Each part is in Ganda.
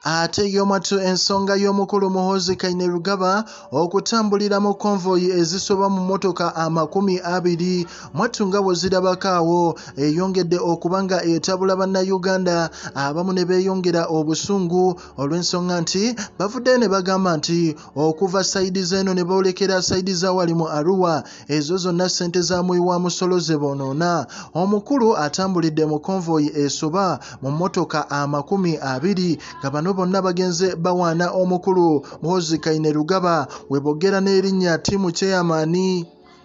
ate yomatu ensonga y'omukulu Muhoozi Laba okutambulira mu convoy ezisoba mu motoka 20 mwattu nga bwe zirabakaawo eyongedde okubanga etabula bannayuganda abamu ne beeyongera obusungu olw'ensonga nti bavuddeyo ne bagamba nti okuva sayidi z'eno ne boolekera sayidi z'awali mu Arua ezo zonna ssente za muwi wa musolo ze bonoona. Omukulu atambulidde mu convoy esoba mu motoka 20 nga bano bonna bagenze bawaana omukulu Muhoozi Laba we boogera n'erinnya ttiimu kyeyamaani.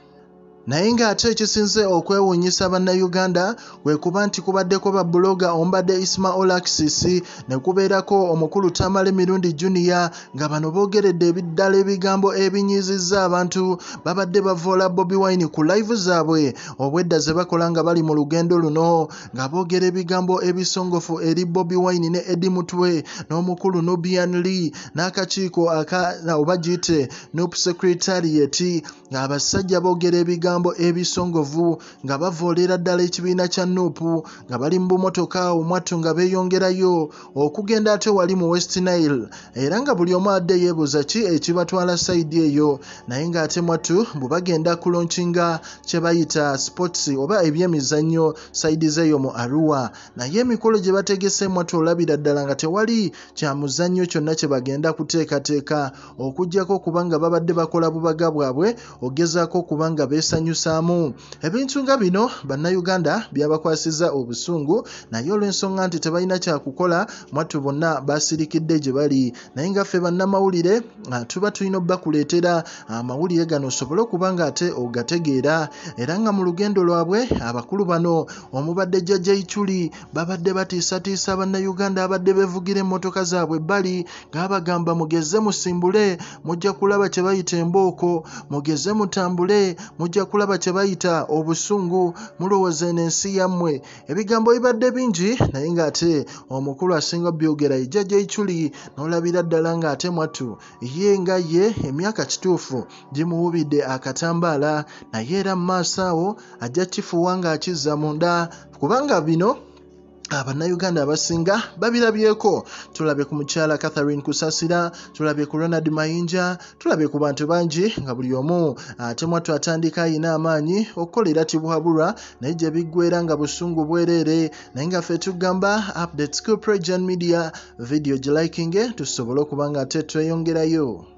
Naye ng'ate ekisinze okwewuunyisa bannayuganda we kuba nti kubaddeko babbuloga ombadde Ismail Axis ne kubeerako omukulu Tamale Mirundi Junior nga bano boogeredde ebiddala ebigambo ebinyiizizza abantu babadde bavoola Bobi Wine ku live zaabwe obwedda ze bakola nga bali mu lugendo luno nga boogera ebigambo ebisongofu eri Bobi Wine ne Eddie Mutwe n'omukulu Nubian Lee n'akakiiko oba giyite NUP Secretariat nga abasajja boogera ebigambo ebisongovu nga bavoolera ddala ekibiina kya NUP nga bali mu bumotoka omwattu nga beeyongerayo okugenda ate wali mu West Nile era nga buli omu adde yeebuuza ki ekibatwala sayidi eyo naye ng'ate mwattu bwe bagenda kulonkinga kye bayita sports oba ebyemizannyo sayidi z'eyo mu Arua naye emikolo gye bategese mwattu olabira ddala nga tewali kya muzannyo kyonna kye bagenda kuteekateeka okuggyako kubanga babadde bakola bubaga bwabwe ogezaako okubanga beesanyusaamu. Ebintu nga bino bannayuganda byabakwasizza obusungu naye olw'ensonga nti tebalina kyakukola mwattu bonna basirikidde gye bali naye nga ffe bannamawulire tuba tulina obbakuleetera amawulire gano osobole okuba nga ate ogategeera era nga mu lugendo lwabwe abakulu bano omubadde Jjajja Ichuli babadde batiisatiisa bannayuganda abadde beevugira emmotoka zaabwe ebbali ng'abagamba mugeze musimbule mujja kulaba kye bayita embooko mugeze mutambule mujja kulaba kye bayita obusungu mulowooza eno ensi yammwe. Ebigambo bibadde bingi naye ng'ate omukulu asinga byogera ye Jjajja Ichuli n'olabira ddala ng'ate mwattu ye nga ye emyaka kituufu gimuwubidde akatambaala naye era mu maaso awo ajja kifuuwa ng'akizza munda kubanga bino abannayuganda abasinga babirabyeko. Tulabye ku mukyala Catherine Kusasira, tulabye ku Ronald Mayinja, tulabye ku bantu bangi nga buli omu ate mwattu atandika ayina amaanyi okukolera tibuhabulwa naye gye biggweera nga busungu bwereere naye nga ffe tugamba updates ku PROJOURN media video gilikinge tusobole okuba nga ate tweyongerayo.